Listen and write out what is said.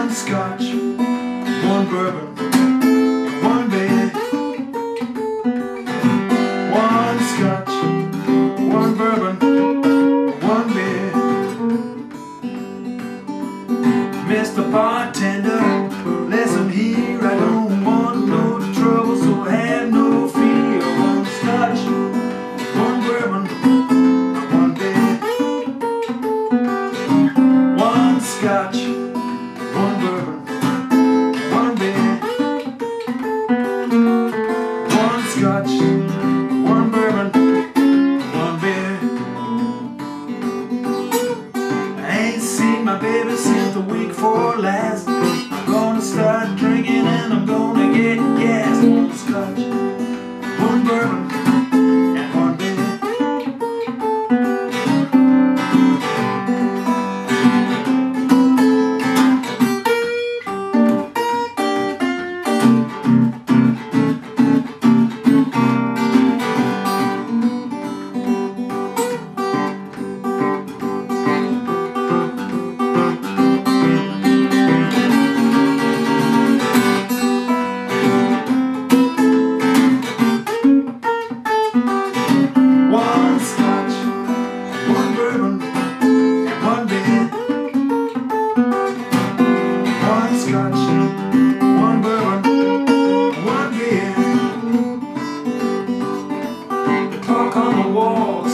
One scotch, one bourbon, and one beer. One scotch, one bourbon, one beer. Mr. Bartender, listen here, I don't want no trouble, so have no fear. One scotch, one bourbon, one beer. One scotch, one bourbon, one beer. One scotch, one bourbon, one beer. I ain't seen my baby since the week before last. I'm gonna start drinking and I'm gonna get gassed. One scotch, one bourbon, and one beer. Scotch, one bourbon, one beer. The clock on the wall